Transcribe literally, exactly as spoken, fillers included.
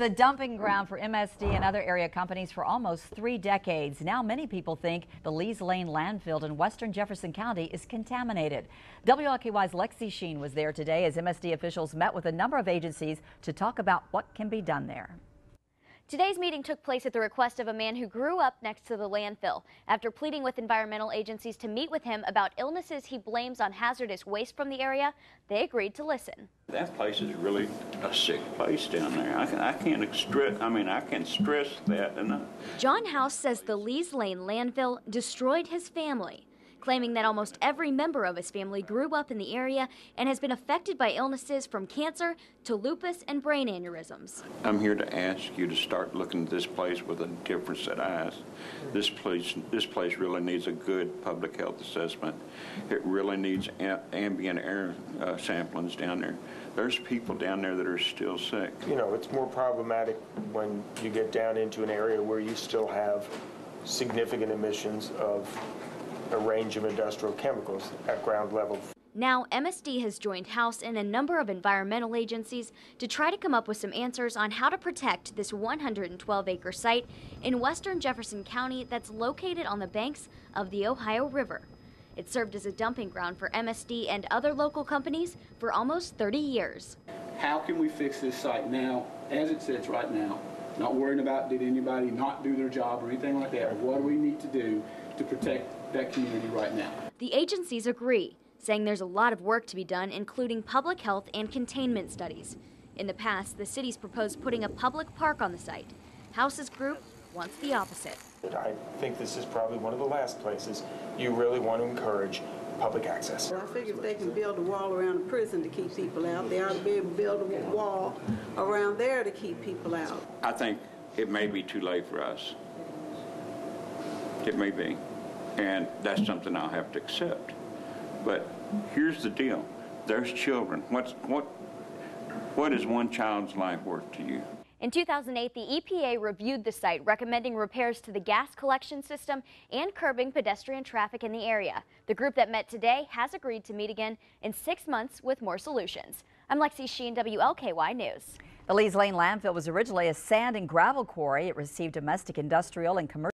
the dumping ground for M S D and other area companies for almost three decades. Now many people think the Lees Lane landfill in western Jefferson County is contaminated. W L K Y's Lexi Sheen was there today as M S D officials met with a number of agencies to talk about what can be done there. Today's meeting took place at the request of a man who grew up next to the landfill. After pleading with environmental agencies to meet with him about illnesses he blames on hazardous waste from the area, they agreed to listen. That place is really a sick place down there. I, can, I can't stress. I mean, I can't stress that enough. John House says the Lees Lane landfill destroyed his family, claiming that almost every member of his family grew up in the area and has been affected by illnesses from cancer to lupus and brain aneurysms. I'm here to ask you to start looking at this place with a different set of eyes. This place, this place really needs a good public health assessment. It really needs a ambient air uh, samplings down there. There's people down there that are still sick. You know, it's more problematic when you get down into an area where you still have significant emissions of a range of industrial chemicals at ground level. Now, M S D has joined House and a number of environmental agencies to try to come up with some answers on how to protect this one hundred twelve acre site in western Jefferson County that's located on the banks of the Ohio River. It served as a dumping ground for M S D and other local companies for almost thirty years. How can we fix this site now, as it sits right now, not worrying about did anybody not do their job or anything like that? What do we need to do to protect that community right now? The agencies agree, saying there's a lot of work to be done, including public health and containment studies. In the past, the city's proposed putting a public park on the site. House's group wants the opposite. I think this is probably one of the last places you really want to encourage public access. I figure if they can build a wall around the prison to keep people out, they ought to be able to build a wall around there to keep people out. I think it may be too late for us. It may be. And that's something I'll have to accept. But here's the deal. There's children. What's, what, what is one child's life worth to you? In two thousand eight, the E P A reviewed the site, recommending repairs to the gas collection system and curbing pedestrian traffic in the area. The group that met today has agreed to meet again in six months with more solutions. I'm Lexi Sheen, W L K Y News. The Lees Lane landfill was originally a sand and gravel quarry. It received domestic, industrial, and commercial